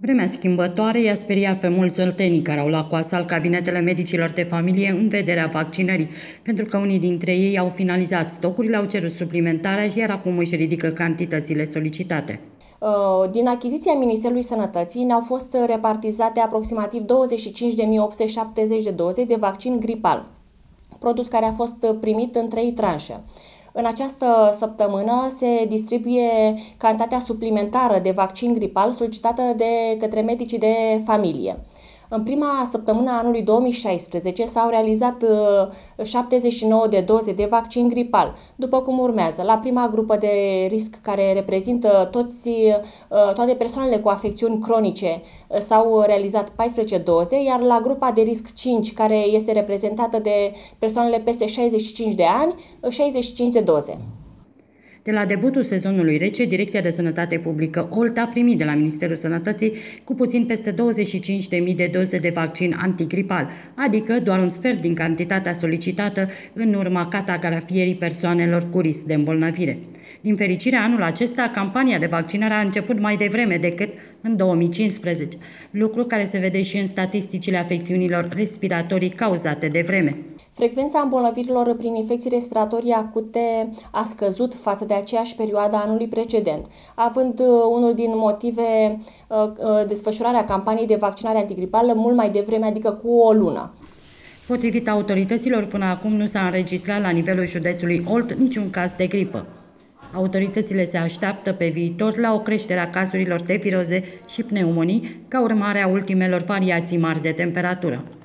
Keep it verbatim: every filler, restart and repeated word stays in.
Vremea schimbătoare i-a speriat pe mulți oltenii care au luat cu asalt cabinetele medicilor de familie în vederea vaccinării, pentru că unii dintre ei au finalizat stocurile, au cerut suplimentarea, iar acum își ridică cantitățile solicitate. Din achiziția Ministerului Sănătății ne-au fost repartizate aproximativ douăzeci și cinci de mii opt sute șaptezeci de doze de vaccin gripal, produs care a fost primit în trei tranșe. În această săptămână se distribuie cantitatea suplimentară de vaccin gripal solicitată de către medicii de familie. În prima săptămână a anului două mii șaisprezece s-au realizat șaptezeci și nouă de doze de vaccin gripal, după cum urmează. La prima grupă de risc, care reprezintă toți, toate persoanele cu afecțiuni cronice, s-au realizat paisprezece doze, iar la grupa de risc cinci, care este reprezentată de persoanele peste șaizeci și cinci de ani, șaizeci și cinci de doze. De la debutul sezonului rece, Direcția de Sănătate Publică Olt a primit de la Ministerul Sănătății cu puțin peste douăzeci și cinci de mii de doze de vaccin antigripal, adică doar un sfert din cantitatea solicitată în urma catagрафierii persoanelor cu risc de îmbolnăvire. Din fericire, anul acesta, campania de vaccinare a început mai devreme decât în două mii cincisprezece, lucru care se vede și în statisticile afecțiunilor respiratorii cauzate de vreme. Frecvența îmbolnăvirilor prin infecții respiratorii acute a scăzut față de aceeași perioadă a anului precedent, având unul din motive desfășurarea campaniei de vaccinare antigripală mult mai devreme, adică cu o lună. Potrivit autorităților, până acum nu s-a înregistrat la nivelul județului Olt niciun caz de gripă. Autoritățile se așteaptă pe viitor la o creștere a cazurilor de viroze și pneumonii ca urmare a ultimelor variații mari de temperatură.